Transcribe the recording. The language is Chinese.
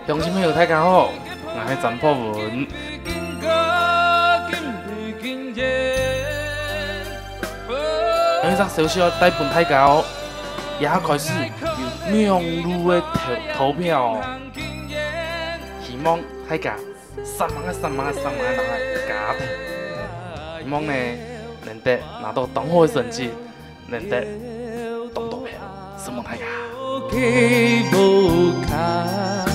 乡亲朋友大家好，我是张博文。有一则消息要带本大家哦，也开始有名路的投票，希望大家3万人来加投，希望呢能得拿到当好的成绩，能得当投票，希望大家。